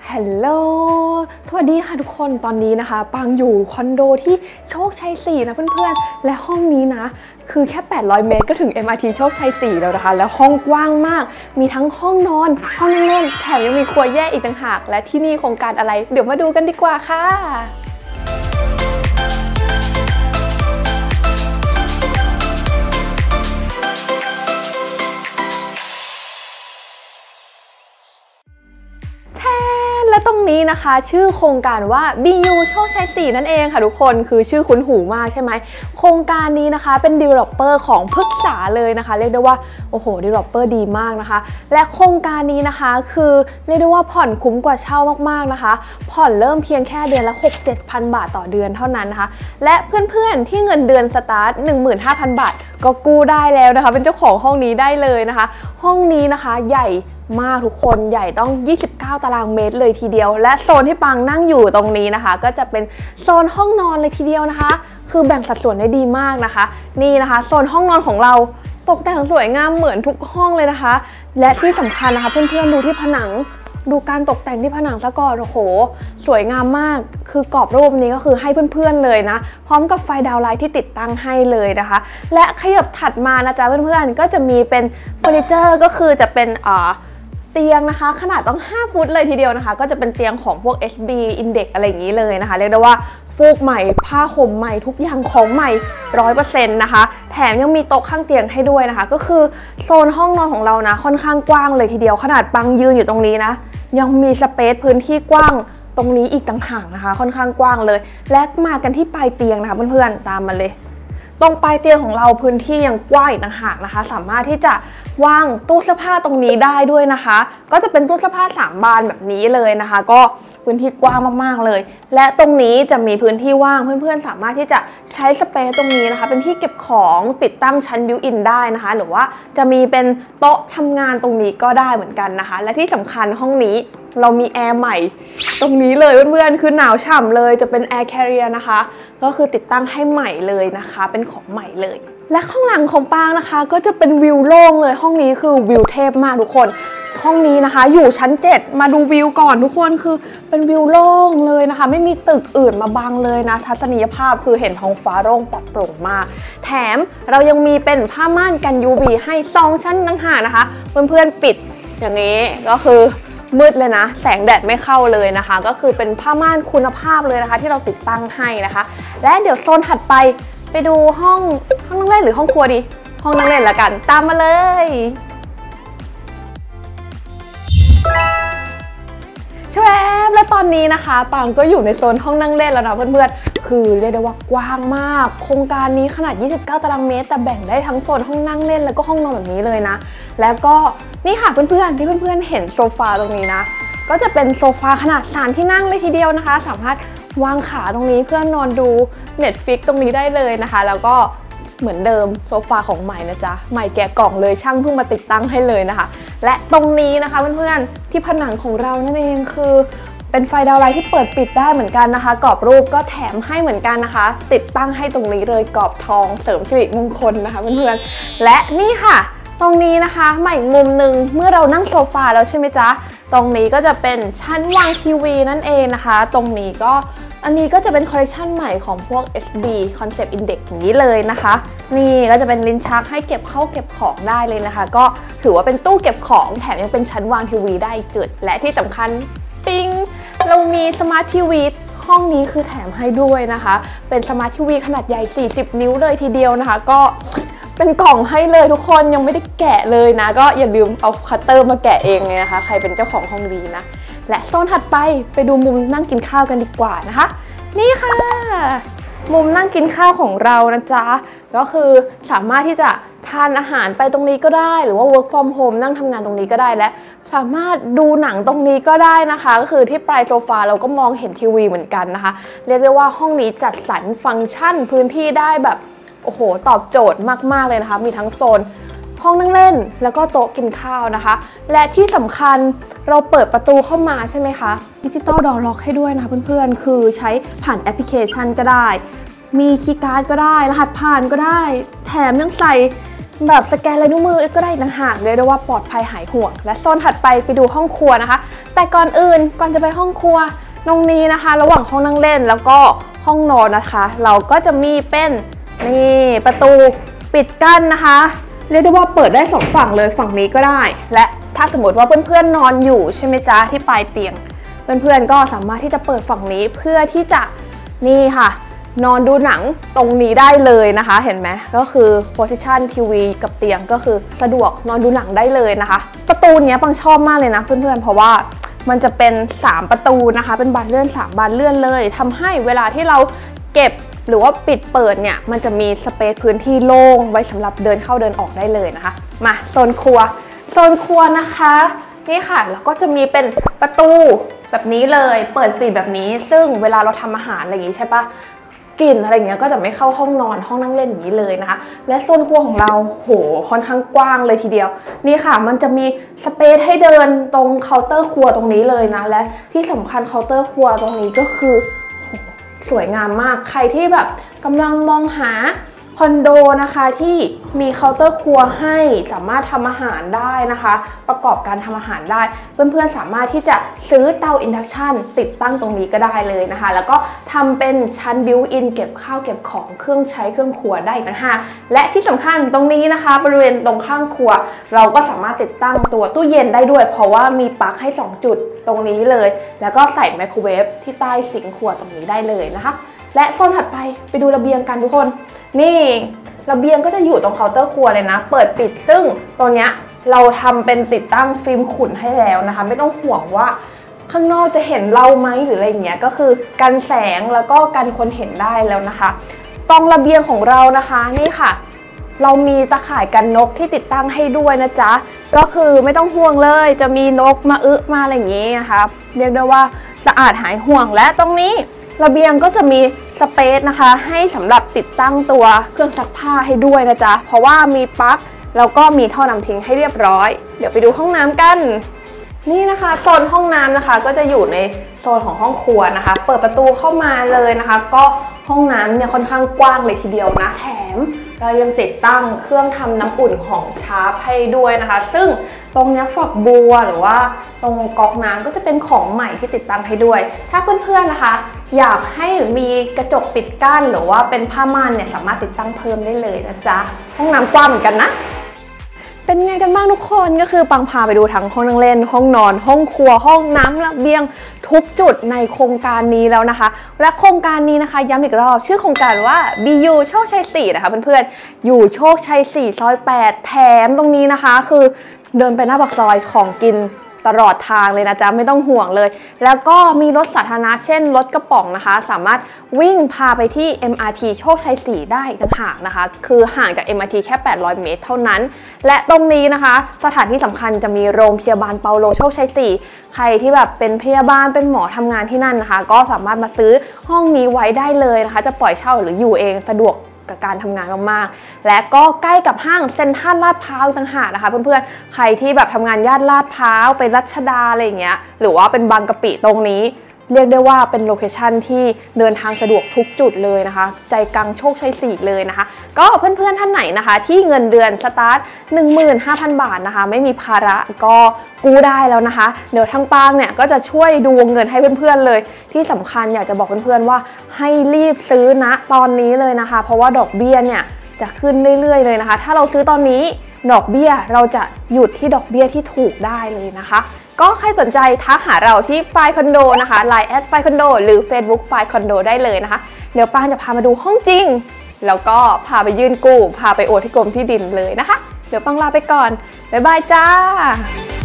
ฮัลโหลสวัสดีค่ะทุกคนตอนนี้นะคะปังอยู่คอนโดที่โชคชัย4นะเพื่อนๆและห้องนี้นะคือแค่800 เมตรก็ถึง MRT โชคชัย4แล้วนะคะแล้วห้องกว้างมากมีทั้งห้องนอนห้องนั่งเล่นแถมยังมีครัวแยกอีกต่างหากและที่นี่โครงการอะไรเดี๋ยวมาดูกันดีกว่าค่ะและตรงนี้นะคะชื่อโครงการว่า BU โชคชัย4นั่นเองค่ะทุกคนคือชื่อคุ้นหูมากใช่ไหมโครงการนี้นะคะเป็น developer ของพฤกษาเลยนะคะเรียกได้ว่าโอ้โห developer ดีมากนะคะและโครงการนี้นะคะคือเรียกได้ว่าผ่อนคุ้มกว่าเช่ามากๆนะคะผ่อนเริ่มเพียงแค่เดือนละ 6-7,000 บาทต่อเดือนเท่านั้นนะคะและเพื่อนๆที่เงินเดือนสตาร์ท 15,000 บาทก็กู้ได้แล้วนะคะเป็นเจ้าของห้องนี้ได้เลยนะคะห้องนี้นะคะใหญ่มากทุกคนใหญ่ต้อง29 ตารางเมตรเลยทีเดียวและโซนที่ปังนั่งอยู่ตรงนี้นะคะก็จะเป็นโซนห้องนอนเลยทีเดียวนะคะคือแบ่งสัดส่วนได้ดีมากนะคะนี่นะคะโซนห้องนอนของเราตกแต่งสวยงามเหมือนทุกห้องเลยนะคะและที่สำคัญนะคะเพื่อนๆดูที่ผนังดูการตกแต่งที่ผนังซะก่อนโอ้โหสวยงามมากคือกรอบรูปนี้ก็คือให้เพื่อนๆเลยนะพร้อมกับไฟดาวไลท์ที่ติดตั้งให้เลยนะคะและขยับถัดมานะจ๊ะเพื่อนๆก็จะมีเป็นเฟอร์นิเจอร์ก็คือจะเป็นเตียงนะคะขนาดต้อง5 ฟุตเลยทีเดียวนะคะก็จะเป็นเตียงของพวก HB Index อะไรอย่างนี้เลยนะคะเรียกได้ว่าฟูกใหม่ผ้าห่มใหม่ทุกอย่างของใหม่ 100% นะคะแถมยังมีโต๊ะข้างเตียงให้ด้วยนะคะก็คือโซนห้องนอนของเรานะค่อนข้างกว้างเลยทีเดียวขนาดปังยืนอยู่ตรงนี้นะยังมีสเปซพื้นที่กว้างตรงนี้อีกต่างหากนะคะค่อนข้างกว้างเลยและมากันที่ปลายเตียงนะคะเพื่อนๆตามมาเลยตรงปลายเตียงของเราพื้นที่ยังกว้างอีกต่างหากนะคะสามารถที่จะวางตู้เสื้อผ้าตรงนี้ได้ด้วยนะคะก็จะเป็นตู้เสื้อผ้า3 บานแบบนี้เลยนะคะก็พื้นที่กว้างมากๆเลยและตรงนี้จะมีพื้นที่ว่างเพื่อนๆสามารถที่จะใช้สเปซตรงนี้นะคะเป็นที่เก็บของติดตั้งชั้นบิวอินได้นะคะหรือว่าจะมีเป็นโต๊ะทำงานตรงนี้ก็ได้เหมือนกันนะคะและที่สำคัญห้องนี้เรามีแอร์ใหม่ตรงนี้เลยเพื่อนๆคือหนาวฉ่ำเลยจะเป็นแอร์แคริเอร์นะคะก็คือติดตั้งให้ใหม่เลยนะคะเป็นของใหม่เลยและข้างหลังของปางนะคะก็จะเป็นวิวโล่งเลยห้องนี้คือวิวเทพมากทุกคนห้องนี้นะคะอยู่ชั้น7มาดูวิวก่อนทุกคนคือเป็นวิวโล่งเลยนะคะไม่มีตึกอื่นมาบังเลยนะทัศนียภาพคือเห็นท้องฟ้าโล่งปลอดโปร่งมากแถมเรายังมีเป็นผ้าม่านกัน UV ให้2 ชั้นต่างหากนะคะเพื่อนๆปิดอย่างนี้ก็คือมืดเลยนะแสงแดดไม่เข้าเลยนะคะก็คือเป็นผ้าม่านคุณภาพเลยนะคะที่เราติดตั้งให้นะคะและเดี๋ยวโซนถัดไปดูห้องนั่งเล่นหรือห้องครัวดีห้องนั่งเล่นละกันตามมาเลยช่วยและตอนนี้นะคะปังก็อยู่ในโซนห้องนั่งเล่นแล้วนะเพื่อนๆคือเรียกได้ว่ากว้างมากโครงการนี้ขนาด29 ตารางเมตรแต่แบ่งได้ทั้งโซนห้องนั่งเล่นแล้วก็ห้องนอนแบบนี้เลยนะแล้วก็นี่ค่ะเพื่อนๆที่เพื่อนๆเห็นโซฟาตรงนี้นะก็จะเป็นโซฟาขนาด3 ที่นั่งเลยทีเดียวนะคะสามารถวางขาตรงนี้เพื่อนอนดู Netflix ตรงนี้ได้เลยนะคะแล้วก็เหมือนเดิมโซฟาของใหม่นะจ๊ะใหม่แกะกล่องเลยช่างเพิ่งมาติดตั้งให้เลยนะคะและตรงนี้นะคะเพื่อนๆที่ผนังของเรานั่นเองคือเป็นไฟดาวไลท์ที่เปิดปิดได้เหมือนกันนะคะกรอบรูปก็แถมให้เหมือนกันนะคะติดตั้งให้ตรงนี้เลยกรอบทองเสริมสิริมงคลนะคะเพื่อนๆและนี่ค่ะตรงนี้นะคะใหม่มุมหนึ่งเมื่อเรานั่งโซฟาแล้วใช่ไหมจ๊ะตรงนี้ก็จะเป็นชั้นวางทีวีนั่นเองนะคะตรงนี้ก็อันนี้ก็จะเป็นคอลเลคชันใหม่ของพวก SB Concept Index อย่างนี้เลยนะคะนี่ก็จะเป็นลิ้นชักให้เก็บเข้าเก็บของได้เลยนะคะก็ถือว่าเป็นตู้เก็บของแถมยังเป็นชั้นวางทีวีได้จุดและที่สำคัญปิ๊งเรามีสมาร์ททีวีห้องนี้คือแถมให้ด้วยนะคะเป็นสมาร์ททีวีขนาดใหญ่40 นิ้วเลยทีเดียวนะคะก็เป็นกล่องให้เลยทุกคนยังไม่ได้แกะเลยนะก็อย่าลืมเอาคัตเตอร์มาแกะเองเลยนะคะใครเป็นเจ้าของห้องนี้นะและโซนถัดไปดูมุมนั่งกินข้าวกันดีกว่านะคะนี่ค่ะมุมนั่งกินข้าวของเรานะจ๊ะก็คือสามารถที่จะทานอาหารไปตรงนี้ก็ได้หรือว่า work from home นั่งทำงานตรงนี้ก็ได้และสามารถดูหนังตรงนี้ก็ได้นะคะก็คือที่ปลายโซฟาเราก็มองเห็นทีวีเหมือนกันนะคะเรียกได้ว่าห้องนี้จัดสรรฟังก์ชันพื้นที่ได้แบบโอ้โหตอบโจทย์มากๆเลยนะคะมีทั้งโซนห้องนั่งเล่นแล้วก็โต๊ะกินข้าวนะคะและที่สำคัญเราเปิดประตูเข้ามาใช่ไหมคะดิจิตอลดอร์ล็อกให้ด้วยนะเพื่อนๆคือใช้ผ่านแอปพลิเคชันก็ได้มีคีย์การ์ดก็ได้รหัสผ่านก็ได้แถมยังใส่แบบสแกนลายนิ้วมือก็ได้ต่างหากเลยด้วยว่าปลอดภัยหายห่วงและโซนถัดไปดูห้องครัวนะคะแต่ก่อนอื่นก่อนจะไปห้องครัวตรงนี้นะคะระหว่างห้องนั่งเล่นแล้วก็ห้องนอนนะคะเราก็จะมีเป็นนี่ประตูปิดกั้นนะคะเรียกได้ว่าเปิดได้2ฝั่งเลยฝั่งนี้ก็ได้และถ้าสมมติว่าเพื่อนๆนอนอยู่ใช่ไหมจ๊ะที่ปลายเตียงเพื่อนๆก็สามารถที่จะเปิดฝั่งนี้เพื่อที่จะนี่ค่ะนอนดูหนังตรงนี้ได้เลยนะคะเห็นไหมก็คือ position ทีวีกับเตียงก็คือสะดวกนอนดูหนังได้เลยนะคะประตูเนี้ยปังชอบมากเลยนะเพื่อนๆเพราะว่ามันจะเป็น3ประตูนะคะเป็นบานเลื่อน3บานเลื่อนเลยทำให้เวลาที่เราเก็บหรือว่าปิดเปิดเนี่ยมันจะมีสเปซพื้นที่โล่งไว้สำหรับเดินเข้าเดินออกได้เลยนะคะมาโซนครัวนะคะนี่ค่ะแล้วก็จะมีเป็นประตูแบบนี้เลยเปิดปิดแบบนี้ซึ่งเวลาเราทำอาหารอะไรอย่างนี้ใช่ปะกลิ่นอะไรเงี้ยก็จะไม่เข้าห้องนอนห้องนั่งเล่นอย่างนี้เลยนะคะและโซนครัวของเราโหค่อนข้างกว้างเลยทีเดียวนี่ค่ะมันจะมีสเปซให้เดินตรงเคาน์เตอร์ครัวตรงนี้เลยนะและที่สำคัญเคาน์เตอร์ครัวตรงนี้ก็คือสวยงามมากใครที่แบบกำลังมองหาคอนโดนะคะที่มีเคาน์เตอร์ครัวให้สามารถทำอาหารได้นะคะประกอบการทำอาหารได้เพื่อนๆสามารถที่จะซื้อเตาอินดักชันติดตั้งตรงนี้ก็ได้เลยนะคะแล้วก็ทำเป็นชั้นบิวอินเก็บข้าวเก็บของเครื่องใช้เครื่องครัวได้ต่างหากและที่สำคัญตรงนี้นะคะบริเวณตรงข้างครัวเราก็สามารถติดตั้งตัวตู้เย็นได้ด้วยเพราะว่ามีปลั๊กให้2จุดตรงนี้เลยแล้วก็ใส่ไมโครเวฟที่ใต้ซิงค์ครัวตรงนี้ได้เลยนะคะและโซนถัดไปดูระเบียงกันทุกคนนี่ระเบียงก็จะอยู่ตรงเคาน์เตอร์ครัวเลยนะเปิดปิดซึ่งตรงเนี้ยเราทำเป็นติดตั้งฟิล์มขุ่นให้แล้วนะคะไม่ต้องห่วงว่าข้างนอกจะเห็นเราไหมหรืออะไรเงี้ยก็คือกันแสงแล้วก็กันคนเห็นได้แล้วนะคะตรงระเบียงของเรานะคะนี่ค่ะเรามีตะข่ายกันนกที่ติดตั้งให้ด้วยนะจ๊ะก็คือไม่ต้องห่วงเลยจะมีนกมามาอะไรอย่างงี้นะคะเรียกได้ว่าสะอาดหายห่วงและตรงนี้ระเบียงก็จะมีสเปซนะคะให้สำหรับติดตั้งตัวเครื่องซักผ้าให้ด้วยนะจ๊ะเพราะว่ามีปลั๊กแล้วก็มีท่อน้ำทิ้งให้เรียบร้อยเดี๋ยวไปดูห้องน้ำกันนี่นะคะโซนห้องน้ำนะคะก็จะอยู่ในโซนของห้องครัวนะคะเปิดประตูเข้ามาเลยนะคะก็ห้องน้ำเนี่ยค่อนข้างกว้างเลยทีเดียวนะแถมเรายังติดตั้งเครื่องทำน้ำอุ่นของชาร์ปให้ด้วยนะคะซึ่งตรงนี้ฝักบัวหรือว่าตรงก๊อกน้ำก็จะเป็นของใหม่ที่ติดตั้งให้ด้วยถ้าเพื่อนๆนะคะอยากให้มีกระจกปิดกั้นหรือว่าเป็นผ้าม่านเนี่ยสามารถติดตั้งเพิ่มได้เลยนะจ๊ะห้องน้ำกว้างเหมือนกันนะเป็นไงกันบ้างทุกคนก็คือปังพาไปดูทั้งห้องนั่งเล่นห้องนอนห้องครัวห้องน้ำระเบียงทุกจุดในโครงการนี้แล้วนะคะและโครงการนี้นะคะย้ำอีกรอบชื่อโครงการว่า BU โชคชัย4นะคะเพื่อนๆอยู่โชคชัย4ซอย8แถมตรงนี้นะคะคือเดินไปหน้าปากซอยของกินตลอดทางเลยนะจ๊ะไม่ต้องห่วงเลยแล้วก็มีรถสาธารณะเช่นรถกระป๋องนะคะสามารถวิ่งพาไปที่ MRT โชคชัย4ได้ต่างหากนะคะคือห่างจาก MRT แค่800 เมตรเท่านั้นและตรงนี้นะคะสถานที่สำคัญจะมีโรงพยาบาลเปาโลโชคชัย4ใครที่แบบเป็นพยาบาลเป็นหมอทำงานที่นั่นนะคะก็สามารถมาซื้อห้องนี้ไว้ได้เลยนะคะจะปล่อยเช่าหรืออยู่เองสะดวกกับการทำงานมากๆและก็ใกล้กับห้างเซ็นทรัลลาดพร้าวต่างหากนะคะเพื่อนๆใครที่แบบทำงานย่านลาดพร้าวไปรัชดาอะไรอย่างเงี้ยหรือว่าเป็นบางกะปิตรงนี้เรียกได้ว่าเป็นโลเคชั่นที่เดินทางสะดวกทุกจุดเลยนะคะใจกลางโชคชัย4เลยนะคะก็เพื่อนๆท่านไหนนะคะที่เงินเดือนสตาร์ท 15,000 บาทนะคะไม่มีภาระก็กู้ได้แล้วนะคะเดี๋ยวทางปางเนี่ยก็จะช่วยดูวงเงินให้เพื่อนๆเลยที่สำคัญอยากจะบอกเพื่อนๆว่าให้รีบซื้อนะตอนนี้เลยนะคะเพราะว่าดอกเบี้ยเนี่ยจะขึ้นเรื่อยๆเลยนะคะถ้าเราซื้อตอนนี้ดอกเบี้ยเราจะหยุดที่ดอกเบี้ยที่ถูกได้เลยนะคะก็ใครสนใจทักหาเราที่ไฟล์คอนโดนะคะ Line แอดไฟล์คอนโดหรือ Facebook ไฟล์คอนโดได้เลยนะคะเดี๋ยวปางจะพามาดูห้องจริงแล้วก็พาไปยื่นกู้พาไปโอนที่กรมที่ดินเลยนะคะเดี๋ยวปังลาไปก่อนบ๊ายบายจ้า